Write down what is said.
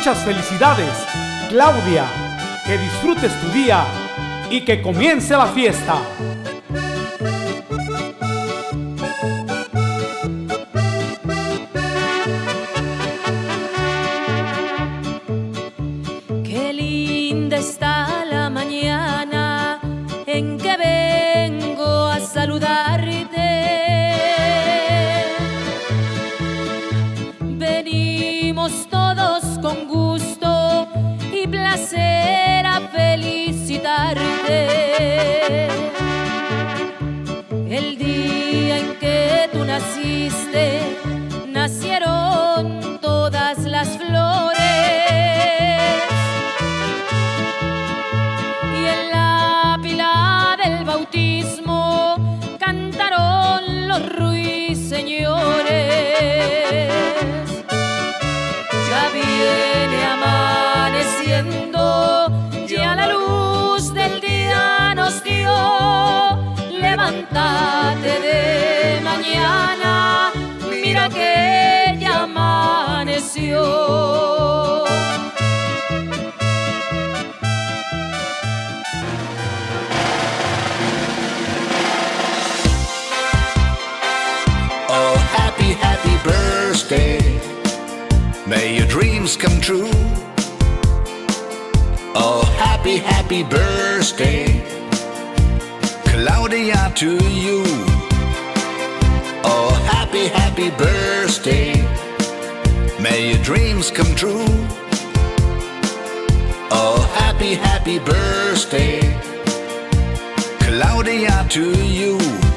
Muchas felicidades, Claudia. Que disfrutes tu día y que comience la fiesta. Qué linda está la mañana en que vengo a saludarte. Venimos todos con gusto y placer a felicitarte. El día en que tú naciste, nacieron todas las flores. Y en la pila del bautismo cantaron los ruiseñores. Ya viene amaneciendo, ya la luz del día nos dio. Levántate de mañana, mira que ya amaneció. Oh, happy, happy birthday. May your dreams come true. Oh, happy, happy birthday, Claudia, to you. Oh, happy, happy birthday. May your dreams come true. Oh, happy, happy birthday, Claudia, to you.